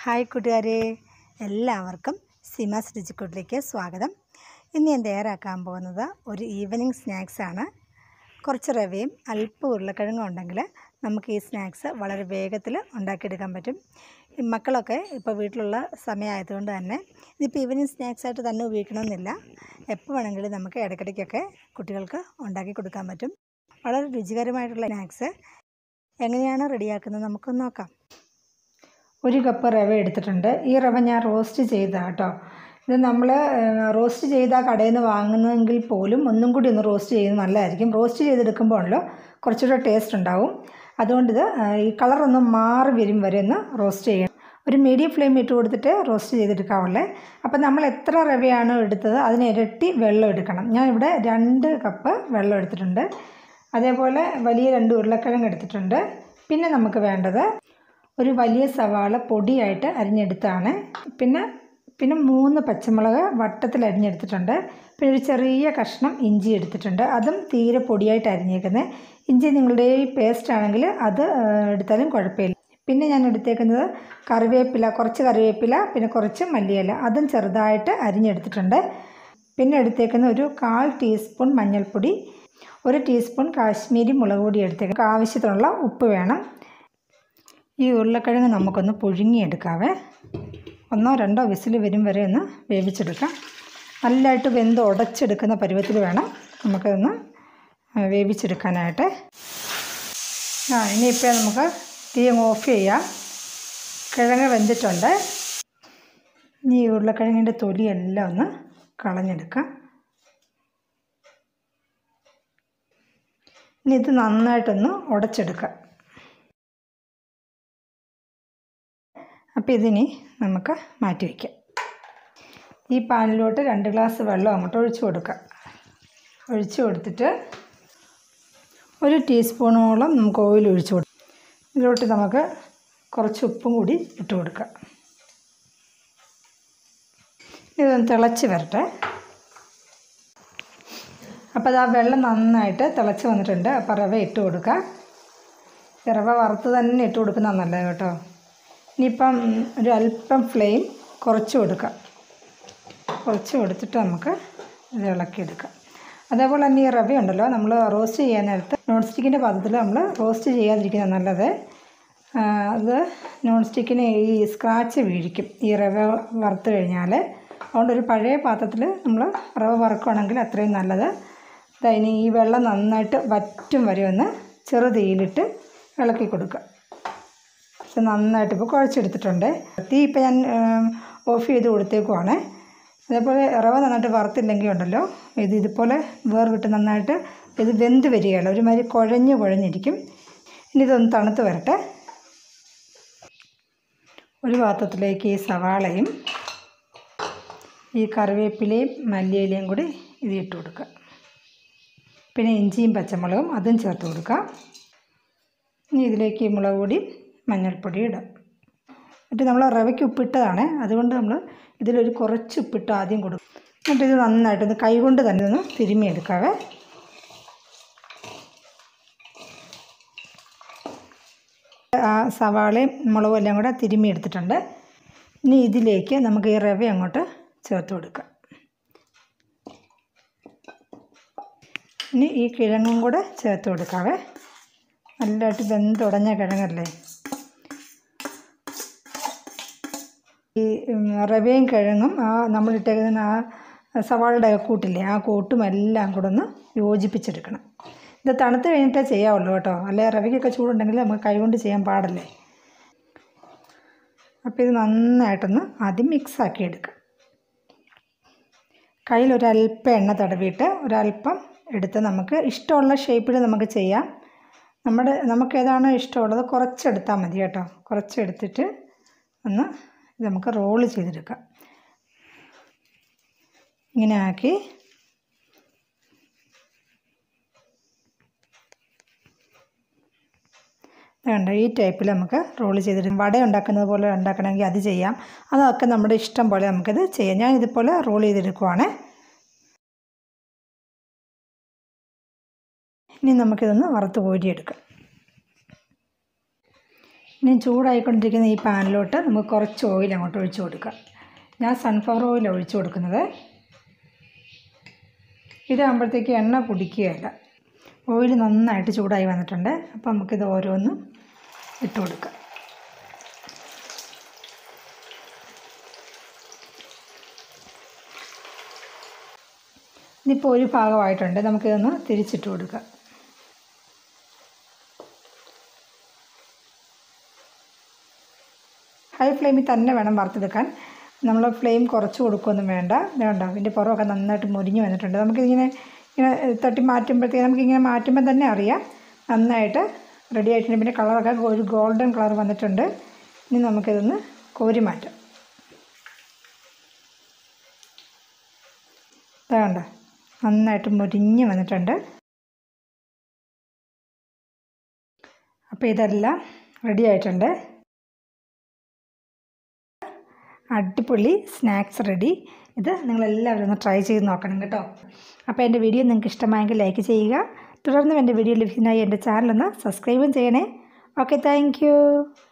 Hi കൂട്ടുകാരെ, എല്ലാവർക്കും സിമാസ് രുചിക്കൂട്ടിലേക്ക് സ്വാഗതം. ഇന്ന് ഞാൻ തയ്യാറാക്കാൻ പോകുന്നത് ഒരു ഈവനിങ് സ്നാക്സാണ്. കുറച്ച് റവയും അല്പം ഉരുളക്കിഴങ്ങും ഉണ്ടെങ്കിൽ നമുക്ക് ഈ സ്നാക്സ് വളരെ വേഗത്തിൽ ഉണ്ടാക്കിയെടുക്കാൻ പറ്റും. ഈ മക്കളൊക്കെ ഇപ്പോൾ വീട്ടിലുള്ള സമയമായതുകൊണ്ട് തന്നെ ഇതിപ്പോൾ ഈവനിങ് സ്നാക്സായിട്ട് തന്നെ ഉപയോഗിക്കണമെന്നില്ല. എപ്പോൾ വേണമെങ്കിലും നമുക്ക് ഇടയ്ക്കിടയ്ക്കൊക്കെ കുട്ടികൾക്ക് ഉണ്ടാക്കി കൊടുക്കാൻ പറ്റും. വളരെ രുചികരമായിട്ടുള്ള സ്നാക്സ് എങ്ങനെയാണ് റെഡിയാക്കുന്നത് നമുക്കൊന്ന് നോക്കാം. 1 കപ്പ് റവ എടുത്തിട്ടുണ്ട്. ഈ റവ ഞാൻ റോസ്റ്റ് ചെയ്തതാണ് കേട്ടോ. ഇത് നമ്മൾ റോസ്റ്റ് ചെയ്ത കടയിൽ നിന്ന് വാങ്ങുന്നതെങ്കിൽ പോലും ഒന്നും കൂടി ഒന്ന് റോസ്റ്റ് ചെയ്യുന്നത് നല്ലതായിരിക്കും. റോസ്റ്റ് ചെയ്തെടുക്കുമ്പോഴല്ലോ കുറച്ചുകൂടെ ടേസ്റ്റ് ഉണ്ടാവും. അതുകൊണ്ടിത് ഈ കളറൊന്നും മാറി വരും വരെ ഒന്ന് റോസ്റ്റ് ചെയ്യണം. ഒരു മീഡിയം ഫ്ലെയിം ഇട്ട് കൊടുത്തിട്ട് റോസ്റ്റ് ചെയ്തെടുക്കാവുള്ളേ. അപ്പം നമ്മൾ എത്ര റവയാണോ എടുത്തത് അതിന് ഇരട്ടി വെള്ളം എടുക്കണം. ഞാൻ ഇവിടെ 2 കപ്പ് വെള്ളം എടുത്തിട്ടുണ്ട്. അതേപോലെ വലിയ 2 ഉരുളക്കിഴങ്ങ് എടുത്തിട്ടുണ്ട്. പിന്നെ നമുക്ക് വേണ്ടത് ഒരു വലിയ സവാള പൊടിയായിട്ട് അരിഞ്ഞെടുത്താണ്. പിന്നെ 3 പച്ചമുളക് വട്ടത്തിൽ അരിഞ്ഞെടുത്തിട്ടുണ്ട്. പിന്നെ ഒരു ചെറിയ കഷ്ണം ഇഞ്ചി എടുത്തിട്ടുണ്ട്. അതും തീരെ പൊടിയായിട്ട് അരിഞ്ഞേക്കുന്നത്. ഇഞ്ചി നിങ്ങളുടെ പേസ്റ്റ് ആണെങ്കിൽ അത് എടുത്താലും കുഴപ്പമില്ല. പിന്നെ ഞാൻ എടുത്തേക്കുന്നത് കറിവേപ്പില, കുറച്ച് കറിവേപ്പില, പിന്നെ കുറച്ച് മല്ലിയില, അതും ചെറുതായിട്ട് അരിഞ്ഞെടുത്തിട്ടുണ്ട്. പിന്നെ എടുത്തേക്കുന്ന ഒരു 1/4 ടീസ്പൂൺ മഞ്ഞൾപ്പൊടി, 1 ടീസ്പൂൺ കാശ്മീരി മുളക് പൊടി എടുത്തേക്കുന്നത്. ആവശ്യത്തിനുള്ള ഉപ്പ് വേണം. ഈ ഉരുളക്കിഴങ്ങ് നമുക്കൊന്ന് പുഴുങ്ങിയെടുക്കാവേ. 1-2 വിസിൽ വരും വരെ ഒന്ന് വേവിച്ചെടുക്കാം. നല്ലതായിട്ട് വെന്ത് ഉടച്ചെടുക്കുന്ന പരുവത്തിൽ വേണം നമുക്കൊന്ന് വേവിച്ചെടുക്കാനായിട്ട്. ഇനിയിപ്പോൾ നമുക്ക് തീ ഓഫ് ചെയ്യാം. കിഴങ്ങ് വെന്തിട്ടുണ്ട്. ഇനി ഈ ഉരുളക്കിഴങ്ങിൻ്റെ തൊലിയെല്ലാം ഒന്ന് കളഞ്ഞെടുക്കാം. ഇനി ഇത് നന്നായിട്ടൊന്ന് ഉടച്ചെടുക്കാം. അപ്പോൾ ഇതിനി നമുക്ക് മാറ്റി വയ്ക്കാം. ഈ പാനിലോട്ട് 2 ഗ്ലാസ് വെള്ളം അങ്ങോട്ട് ഒഴിച്ചു കൊടുക്കാം. ഒഴിച്ചു കൊടുത്തിട്ട് 1 ടീസ്പൂണോളം നമുക്ക് ഓയിൽ ഒഴിച്ചു കൊടുക്കാം. ഇതിലോട്ട് നമുക്ക് കുറച്ച് ഉപ്പും കൂടി ഇട്ട് കൊടുക്കാം. ഇതൊന്ന് തിളച്ച് വരട്ടെ. അപ്പോൾ ആ വെള്ളം നന്നായിട്ട് തിളച്ച് വന്നിട്ടുണ്ട്. അപ്പോൾ റവ ഇട്ട് കൊടുക്കുക. റവ വറുത്ത് തന്നെ ഇട്ട് കൊടുക്കുന്നതാണ് നല്ലത് കേട്ടോ. ഇനിയിപ്പം ഒരു അല്പം ഫ്ലെയിം കുറച്ച് കൊടുക്കാം. കുറച്ച് കൊടുത്തിട്ട് നമുക്ക് ഇത് ഇളക്കിയെടുക്കാം. അതേപോലെ തന്നെ ഈ റവ ഉണ്ടല്ലോ, നമ്മൾ റോസ്റ്റ് ചെയ്യാൻ നേരത്ത് നോൺ സ്റ്റിക്കിൻ്റെ പാത്രത്തിൽ നമ്മൾ റോസ്റ്റ് ചെയ്യാതിരിക്കുന്നത് നല്ലത്. അത് നോൺ സ്റ്റിക്കിന് ഈ സ്ക്രാച്ച് വീഴിക്കും ഈ റവ വറുത്ത് കഴിഞ്ഞാൽ. അതുകൊണ്ട് ഒരു പഴയ പാത്രത്തിൽ നമ്മൾ റവ വറുക്കുകയാണെങ്കിൽ അത്രയും നല്ലത്. ഇനി ഈ വെള്ളം നന്നായിട്ട് വറ്റും വരെ ഒന്ന് ചെറുതീയിലിട്ട് ഇളക്കി കൊടുക്കുക. ഇത് നന്നായിട്ട് ഇപ്പോൾ കുഴച്ചെടുത്തിട്ടുണ്ട്. തീ ഇപ്പോൾ ഞാൻ ഓഫ് ചെയ്ത് കൊടുത്തേക്കുവാണ്. അതേപോലെ റവ നന്നായിട്ട് വറുത്തില്ലെങ്കിൽ ഉണ്ടല്ലോ ഇതുപോലെ വേർവിട്ട് നന്നായിട്ട് ഇത് വെന്ത് വരികയല്ല, ഒരുമാതിരി കുഴഞ്ഞിരിക്കും. ഇനി ഇതൊന്ന് തണുത്ത് വരട്ടെ. ഒരു പാത്രത്തിലേക്ക് ഈ സവാളയും ഈ കറിവേപ്പിലയും മല്ലിയിലയും കൂടി ഇതിട്ട് കൊടുക്കുക. പിന്നെ ഇഞ്ചിയും പച്ചമുളകും അതും ചേർത്ത് കൊടുക്കുക. ഇനി ഇതിലേക്ക് മുളക് പൊടി മഞ്ഞൾപ്പൊടി ഇടാം. എന്നിട്ട് നമ്മൾ റവയ്ക്ക് ഉപ്പിട്ടതാണ്, അതുകൊണ്ട് നമ്മൾ ഇതിലൊരു കുറച്ച് ഉപ്പിട്ട് ആദ്യം കൊടുക്കും. എന്നിട്ട് ഇത് നന്നായിട്ടൊന്ന് കൈകൊണ്ട് തന്നെ ഒന്ന് തിരുമ്മിയെടുക്കാവേ. ആ സവാളയും മുളകും എല്ലാം കൂടെ തിരുമ്മിയെടുത്തിട്ടുണ്ട്. ഇനി ഇതിലേക്ക് നമുക്ക് ഈ റവ അങ്ങോട്ട് ചേർത്ത് കൊടുക്കാം. ഇനി ഈ കിഴങ്ങും കൂടെ ചേർത്ത് കൊടുക്കാവേ. നല്ലതായിട്ട് വെന്തുടഞ്ഞ കിഴങ്ങല്ലേ. ഈ റവയും കിഴങ്ങും നമ്മളിട്ടേക്കുന്ന ആ സവാളയുടെ കൂട്ടില്ലേ, ആ കൂട്ടും എല്ലാം കൂടെ ഒന്ന് യോജിപ്പിച്ചെടുക്കണം. ഇത് തണുത്ത് കഴിഞ്ഞിട്ടേ ചെയ്യാവുള്ളൂ കേട്ടോ, അല്ലെ റവയ്ക്കൊക്കെ ചൂടുണ്ടെങ്കിൽ നമുക്ക് കൈകൊണ്ട് ചെയ്യാൻ പാടില്ലേ. അപ്പോൾ ഇത് നന്നായിട്ടൊന്ന് ആദ്യം മിക്സാക്കി എടുക്കാം. കയ്യിലൊരല്പം എണ്ണ തടവിയിട്ട് ഒരല്പം എടുത്ത് നമുക്ക് ഇഷ്ടമുള്ള ഷേപ്പിൽ നമുക്ക് ചെയ്യാം. നമുക്ക് ഏതാണോ ഇഷ്ടമുള്ളത് കുറച്ചെടുത്താൽ മതി കേട്ടോ. കുറച്ചെടുത്തിട്ട് ഒന്ന് നമുക്ക് റോള് ചെയ്തെടുക്കാം. ഇങ്ങനെ ആക്കി വേണ്ട ഈ ടൈപ്പിൽ നമുക്ക് റോള് ചെയ്തെടുക്കാം. വട ഉണ്ടാക്കുന്നത് പോലെ ഉണ്ടാക്കണമെങ്കിൽ അത് ചെയ്യാം. അതൊക്കെ നമ്മുടെ ഇഷ്ടം പോലെ നമുക്കിത് ചെയ്യാം. ഞാൻ ഇതുപോലെ റോൾ ചെയ്തെടുക്കുവാണ്. ഇനി നമുക്കിതൊന്ന് വറുത്ത് കോരിയെടുക്കാം. ഇനി ചൂടായിക്കൊണ്ടിരിക്കുന്ന ഈ പാനിലോട്ട് നമുക്ക് കുറച്ച് ഓയിൽ അങ്ങോട്ട് ഒഴിച്ചു കൊടുക്കാം. ഞാൻ സൺഫ്ലവർ ഓയിൽ ഒഴിച്ചു കൊടുക്കുന്നത്. ഇതാകുമ്പോഴത്തേക്ക് എണ്ണ കുടിക്കുകയില്ല. ഓയിൽ നന്നായിട്ട് ചൂടായി വന്നിട്ടുണ്ട്. അപ്പോൾ നമുക്കിത് ഓരോന്നും ഇട്ട് കൊടുക്കാം. ഇനിയിപ്പോൾ ഒരു ഭാഗമായിട്ടുണ്ട്. നമുക്കിതൊന്ന് തിരിച്ചിട്ട് കൊടുക്കാം. ഹൈ ഫ്ലെയിമിൽ തന്നെ വേണം വറുത്തെടുക്കാൻ. നമ്മൾ ഫ്ലെയിം കുറച്ച് കൊടുക്കുകയൊന്നും വേണ്ട. വേണ്ട, ഇതിൻ്റെ പുറമൊക്കെ നന്നായിട്ട് മുരിഞ്ഞ് വന്നിട്ടുണ്ട്. നമുക്കിങ്ങനെ തട്ടി മാറ്റുമ്പോഴത്തേക്ക് നമുക്കിങ്ങനെ മാറ്റുമ്പോൾ തന്നെ അറിയാം നന്നായിട്ട് റെഡി ആയിട്ടുണ്ട്. പിന്നെ കളറൊക്കെ ഒരു ഗോൾഡൻ കളർ വന്നിട്ടുണ്ട്. ഇനി നമുക്കിതൊന്ന് കോരി മാറ്റാം. വേണ്ട, നന്നായിട്ട് മുരിഞ്ഞ് വന്നിട്ടുണ്ട്. അപ്പോൾ ഇതെല്ലാം റെഡി ആയിട്ടുണ്ട്. അടിപൊളി സ്നാക്സ് റെഡി. ഇത് നിങ്ങളെല്ലാവരും ഒന്ന് ട്രൈ ചെയ്ത് നോക്കണം കേട്ടോ. അപ്പോൾ എൻ്റെ വീഡിയോ നിങ്ങൾക്ക് ഇഷ്ടമായെങ്കിൽ ലൈക്ക് ചെയ്യുക. തുടർന്നും എൻ്റെ വീഡിയോ ലഭിക്കുന്നതിനായി എൻ്റെ ചാനലൊന്ന് സബ്സ്ക്രൈബും ചെയ്യണേ. Okay, thank U.